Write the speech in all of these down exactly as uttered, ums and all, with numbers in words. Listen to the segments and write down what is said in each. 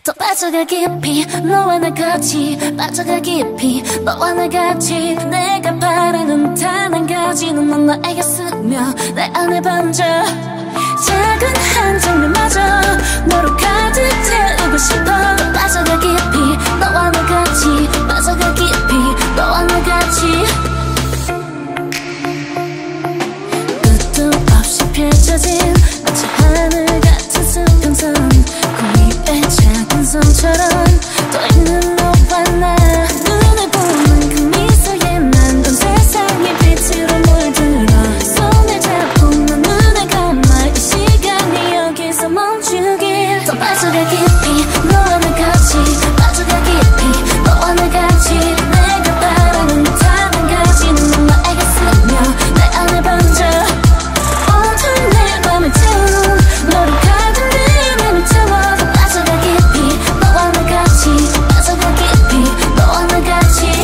더 빠져가 깊이 너와 나 같이 빠져가 깊이 너와 나 같이 내가 바라는 단 한 가지는 넌 나에게 스며 내 안에 번져 작은 한 장면마저 너로 가득 채우고 싶어 더 빠져가 깊이 너와 나 같이 빠져가 깊이 너와 나 같이 끝도 없이 펼쳐진 마치 하늘 같은 수평선 그 위에 작은 섬처럼 떠있는 너와 나 눈을 보는 그 미소에 난 온 세상이 빛으로 물들어 손을 잡고 난 눈을 감아 이 시간이 여기서 멈추길 더 빠져가 깊이 너와 나 같이 빠져가 깊이 너와 나 같이 내가 바라는 단 한 가지는 넌 나에게 스며 내 안에 번져 온통 내 맘을 태운 너로 가득 내 맘을 태워 더 빠져가 깊이 너와 나 같이 빠져가 깊이 너와 나 같이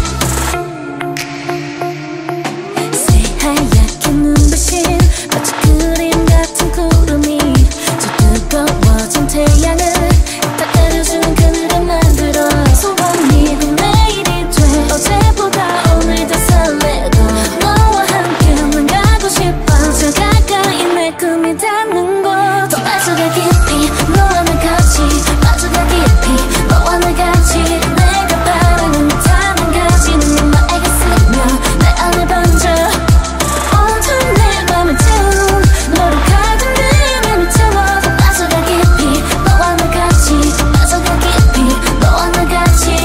새하얗게 눈부신 마치 그림 같은 구름이 저 뜨거워진 태양을 다 가려주는 그늘에 만들어 소원이 곧 내일이 돼 어제보다 오늘 더 설레고 너와 함께 난 가고 싶어 저 가까이 내 꿈이 닿는 곳 더 빠져가 깊이 너와 나 같이 빠져가 깊이 너와 나 같이 내가 바라는 단 한 가지는 넌 나에게 스며 내 안에 번져 온통 내 맘을 태운 너로 가득 내 맘을 태워 더 빠져가 깊이 너와 나 같이 빠져가 깊이 너와 나 같이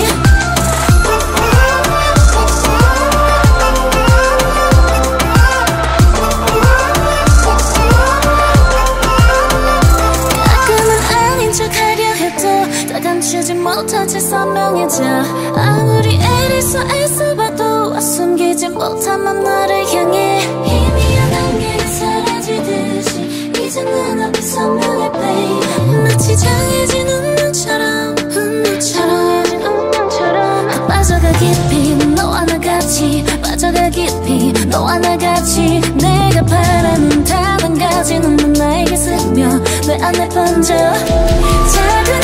가끔은 아닌 척 하려 해도 다 감추지 못한 채 선명해져 아무리 애리서 애써봐도 숨기지 못한 맘 너를 향해 희미한 안개가 사라지듯이 이제 눈앞이 선명해 babe 마치 장해진 운명처럼 운명처럼 더 빠져가 깊이 너와 나 같이 빠져가 깊이 너와 나 같이 내가 바라는 단 한 가지는 넌 나에게 스며 내 안에 번져 작은